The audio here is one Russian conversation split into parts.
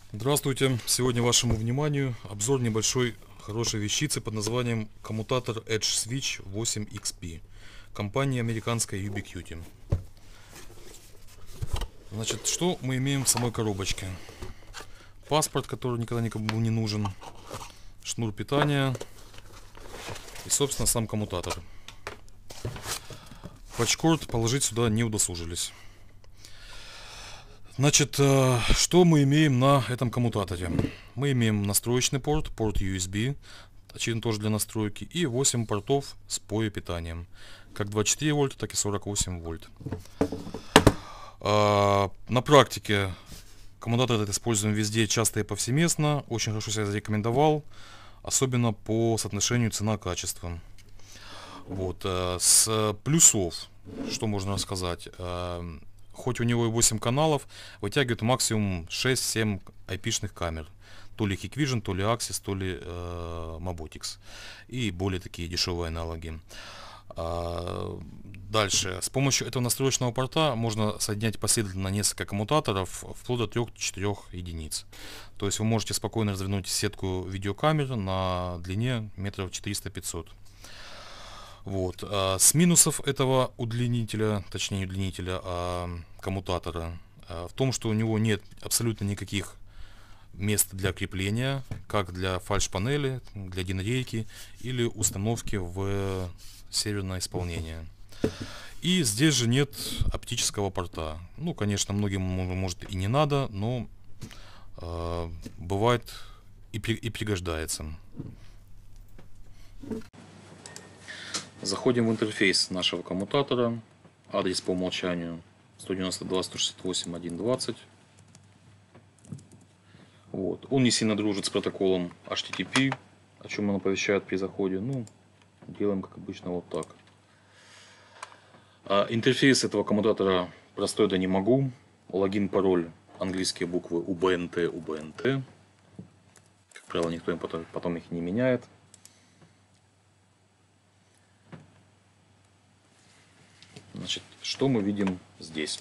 Здравствуйте! Сегодня вашему вниманию обзор небольшой хорошей вещицы под названием коммутатор Edge Switch 8XP. Компания американская Ubiquiti. Значит, что мы имеем в самой коробочке? Паспорт, который никогда никому не нужен. Шнур питания. И, собственно, сам коммутатор. Патчкорд положить сюда не удосужились. Значит, что мы имеем на этом коммутаторе? Мы имеем настроечный порт, порт USB, очевидно тоже для настройки, и 8 портов с POE питанием, как 24 вольта, так и 48 вольт. На практике коммутатор этот используем везде, часто и повсеместно, очень хорошо себя зарекомендовал, особенно по соотношению цена-качество. Вот, с плюсов, что можно рассказать? Хоть у него и 8 каналов, вытягивает максимум 6-7 IP-шных камер. То ли Hikvision, то ли Axis, то ли Mobotix. И более такие дешевые аналоги. Дальше. С помощью этого настроечного порта можно соединять последовательно несколько коммутаторов вплоть до 3-4 единиц. То есть вы можете спокойно развернуть сетку видеокамер на длине метров 400-500. Вот. С минусов этого удлинителя, точнее удлинителя коммутатора, в том, что у него нет абсолютно никаких мест для крепления, как для фальш-панели, для динрейки или установки в серверное исполнение. И здесь же нет оптического порта. Ну, конечно, многим может и не надо, но бывает и пригождается. Заходим в интерфейс нашего коммутатора. Адрес по умолчанию 192.168.1.20. Вот. Он не сильно дружит с протоколом HTTP, о чем он оповещает при заходе. Ну, делаем как обычно вот так. Интерфейс этого коммутатора простой да не могу. Логин, пароль, английские буквы UBNT, UBNT. Как правило, никто потом их не меняет. Значит, что мы видим здесь?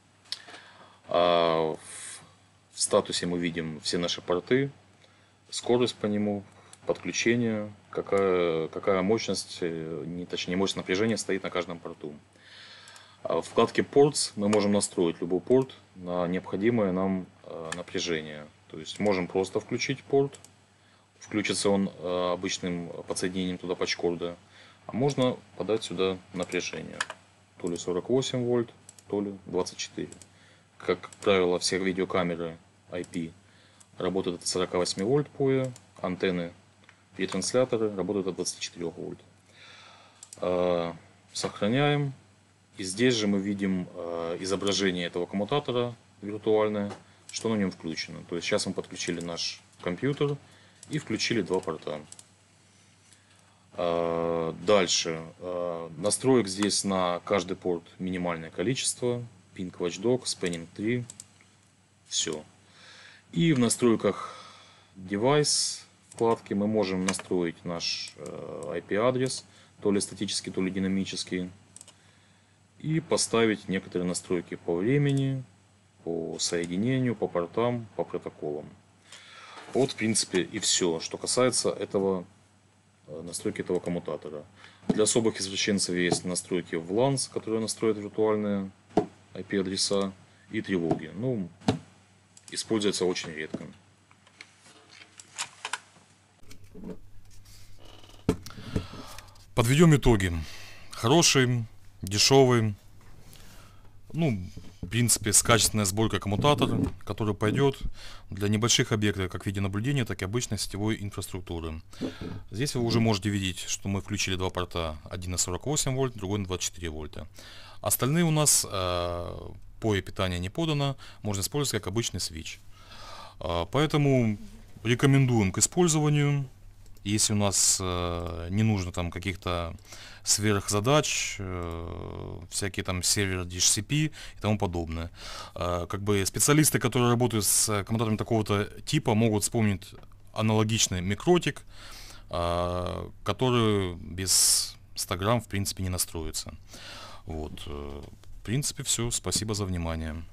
В статусе мы видим все наши порты, скорость по нему, подключение, какая мощность, точнее мощность напряжения стоит на каждом порту. В вкладке Ports мы можем настроить любой порт на необходимое нам напряжение. То есть можем просто включить порт, включится он обычным подсоединением туда патчкорда, а можно подать сюда напряжение. То ли 48 вольт, то ли 24. Как правило, все видеокамеры IP работают от 48 вольт POE, антенны и ретрансляторы работают от 24 вольт. Сохраняем. И здесь же мы видим изображение этого коммутатора виртуальное, что на нем включено. То есть сейчас мы подключили наш компьютер и включили два порта. Дальше. Настроек здесь на каждый порт минимальное количество. Ping Watchdog, Spanning Tree. Все. И в настройках Device вкладки мы можем настроить наш IP-адрес, то ли статический, то ли динамический. И поставить некоторые настройки по времени, по соединению, по портам, по протоколам. Вот, в принципе, и все, что касается настройки этого коммутатора. Для особых извращенцев есть настройки в LANs, которые настроят виртуальные IP-адреса и тревоги. Ну, используется очень редко. Подведем итоги. Хороший, дешевый, ну, в принципе, с качественной сборкой коммутатора, который пойдет для небольших объектов, как видеонаблюдения, так и обычной сетевой инфраструктуры. Здесь вы уже можете видеть, что мы включили два порта, один на 48 вольт, другой на 24 вольта. Остальные у нас POE питания не подано, можно использовать как обычный свич. Поэтому рекомендуем к использованию. Если у нас не нужно там каких-то сверхзадач, всякие там сервер DHCP и тому подобное. Как бы специалисты, которые работают с коммутаторами такого-то типа, могут вспомнить аналогичный микротик, который без 100 грамм в принципе не настроится. Вот. В принципе все. Спасибо за внимание.